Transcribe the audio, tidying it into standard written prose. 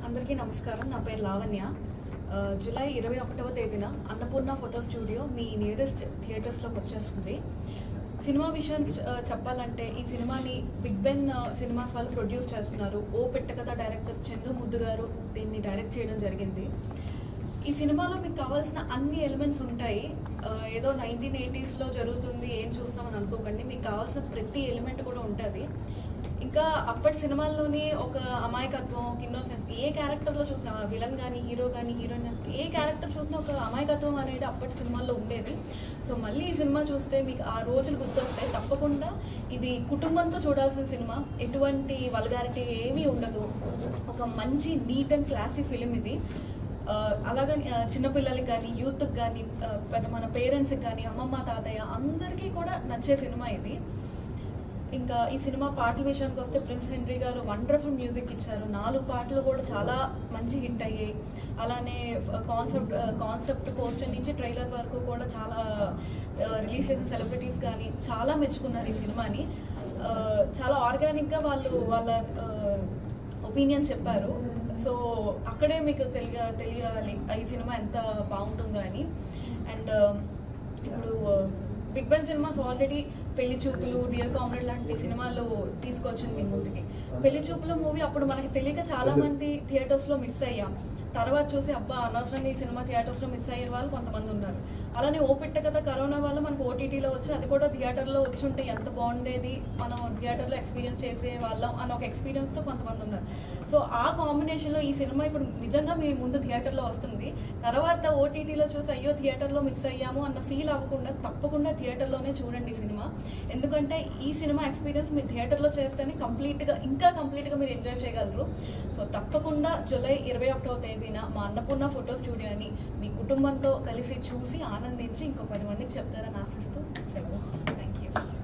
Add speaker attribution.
Speaker 1: అందరికీ నమస్కారం. నా పేరు లావణ్య. జూలై 21వ తేదీన అన్నపూర్ణ ఫోటో స్టూడియో మీ నియరెస్ట్ థియేటర్స్లోకి వచ్చేస్తుంది. సినిమా విషయానికి చెప్పాలంటే ఈ సినిమాని బిగ్ బెన్ సినిమాస్ వాళ్ళు ప్రొడ్యూస్ చేస్తున్నారు. ఓ పెట్టకథ డైరెక్టర్ చందు ముద్దు గారు దీన్ని డైరెక్ట్ చేయడం జరిగింది. ఈ సినిమాలో మీకు కావాల్సిన అన్ని ఎలిమెంట్స్ ఉంటాయి. ఏదో 1980sలో జరుగుతుంది ఏం చూస్తామని అనుకోకండి. మీకు కావాల్సిన ప్రతి ఎలిమెంట్ కూడా ఉంటుంది. ఇంకా అప్పటి సినిమాల్లోని ఒక అమాయకత్వం, ఒక ఇన్నోసెన్స్, ఏ క్యారెక్టర్లో చూసినా విలన్ కానీ హీరో కానీ హీరోయిన్ కానీ ఏ క్యారెక్టర్ చూసినా ఒక అమాయకత్వం అనేది అప్పటి సినిమాల్లో ఉండేది. సో మళ్ళీ ఈ సినిమా చూస్తే మీకు ఆ రోజులు గుర్తొస్తాయి. తప్పకుండా ఇది కుటుంబంతో చూడాల్సిన సినిమా. ఎటువంటి వల్గారిటీ ఏమీ ఉండదు. ఒక మంచి నీట్ అండ్ క్లాసీ ఫిలిం ఇది. అలాగని చిన్నపిల్లలకి కానీ యూత్కి కానీ మన పేరెంట్స్కి కానీ అమ్మమ్మ తాతయ్య అందరికీ కూడా నచ్చే సినిమా ఇది. ఇంకా ఈ సినిమా పాటల విషయానికి వస్తే ప్రిన్స్ హెన్రీ గారు వండర్ఫుల్ మ్యూజిక్ ఇచ్చారు. 4 పాటలు కూడా చాలా మంచి హిట్ అయ్యాయి. అలానే కాన్సెప్ట్ పోస్టర్ నుంచి ట్రైలర్ వరకు కూడా చాలా రిలీజ్ చేసిన సెలబ్రిటీస్ కానీ చాలా మెచ్చుకున్నారు ఈ సినిమాని. చాలా ఆర్గానిక్గా వాళ్ళ ఒపీనియన్ చెప్పారు. సో అక్కడే మీకు తెలియాలి ఈ సినిమా ఎంత బాగుంటుందో అని. అండ్ ఇప్పుడు బిగ్ బెన్ సినిమాస్ ఆల్రెడీ పెళ్లి చూపులు, డియర్ కామ్రేడ్ లాంటి సినిమాలు తీసుకొచ్చింది మీ ముందుకి. పెళ్లి చూపులు మూవీ అప్పుడు మనకి తెలియక చాలామంది థియేటర్స్లో మిస్ అయ్యాం. తర్వాత చూసి అబ్బా అనవసరంగా ఈ సినిమా థియేటర్స్లో మిస్ అయ్యే వాళ్ళు కొంతమంది ఉన్నారు. అలానే ఓ పిట్ట కథ కరోనా వల్ల మనకు ఓటీటీలో వచ్చి అది కూడా థియేటర్లో వచ్చి ఉంటే ఎంత బాగుండేది, మనం థియేటర్లో ఎక్స్పీరియన్స్ చేసే వాళ్ళం అని ఒక ఎక్స్పీరియన్స్తో కొంతమంది ఉన్నారు. సో ఆ కాంబినేషన్లో ఈ సినిమా ఇప్పుడు నిజంగా మీ ముందు థియేటర్లో వస్తుంది. తర్వాత ఓటీటీలో చూసి అయ్యో థియేటర్లో మిస్ అయ్యాము అన్న ఫీల్ అవ్వకుండా తప్పకుండా థియేటర్లోనే చూడండి ఈ సినిమా. ఎందుకంటే ఈ సినిమా ఎక్స్పీరియన్స్ మీరు థియేటర్లో చేస్తేనే ఇంకా కంప్లీట్గా మీరు ఎంజాయ్ చేయగలరు. సో తప్పకుండా జూలై 21వ తేదీన మా అన్నపూర్ణ ఫోటో స్టూడియోని మీ కుటుంబంతో కలిసి చూసి ఆనందించి ఇంకో 10 మందికి చెప్తారని ఆశిస్తూ సెలవు. Thank you.